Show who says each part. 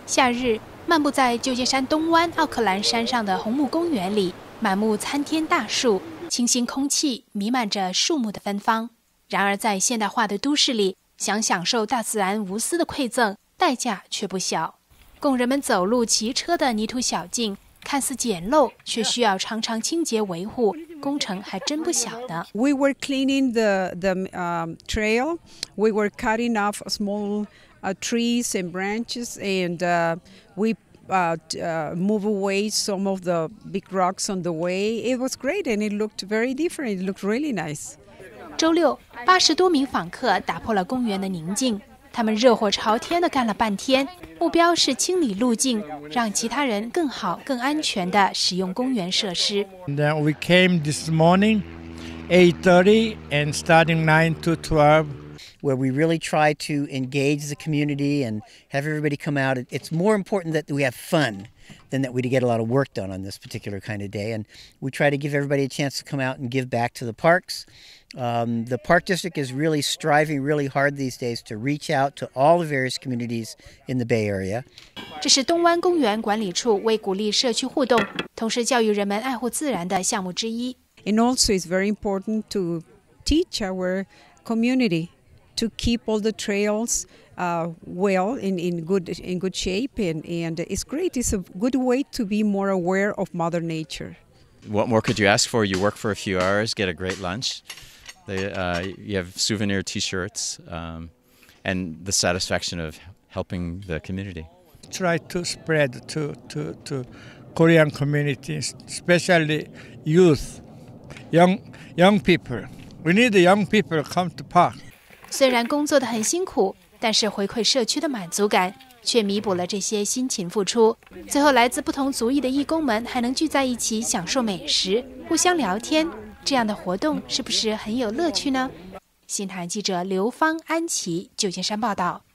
Speaker 1: 夏日漫步在旧金山东湾奥克兰山上的红木公园里，满目参天大树，清新空气弥漫着树木的芬芳。然而在现代化的都市里，想享受大自然无私的馈赠，代价却不小。供人们走路骑车的泥土小径看似简陋，却需要常常清洁维护，工程还真不小呢。
Speaker 2: We were cleaning the trail. We were cutting off small trees and branches, and we move away some of the big rocks on the way. It was great, and it looked very different. It looked really nice.
Speaker 1: 周六，80多名访客打破了公园的宁静，他们热火朝天地干了半天，目标是清理路径，让其他人更好、更安全地使用公园设施。
Speaker 3: And then we came this morning, 8:30, and starting 9 to 12.
Speaker 4: Where we really try to engage the community and have everybody come out. It's more important that we have fun than that we get a lot of work done on this particular kind of day. And we try to give everybody a chance to come out and give back to the parks. The Park District is really striving really hard these days to reach out to all the various communities in the Bay Area.
Speaker 1: 这是东湾公园管理处为鼓励社区互动，同时教育人们爱护自然的项目之一。
Speaker 2: And also it's very important to teach our community to keep all the trails well in good shape, and it's great. It's a good way to be more aware of Mother Nature.
Speaker 5: What more could you ask for? You work for a few hours, get a great lunch. You have souvenir T-shirts, and the satisfaction of helping the community.
Speaker 3: Try to spread to Korean communities, especially youth, young people. We need the young people to come to park.
Speaker 1: 虽然工作得很辛苦，但是回馈社区的满足感却弥补了这些辛勤付出。最后，来自不同族裔的义工们还能聚在一起享受美食，互相聊天，这样的活动是不是很有乐趣呢？新唐人记者刘芳、安琪，旧金山报道。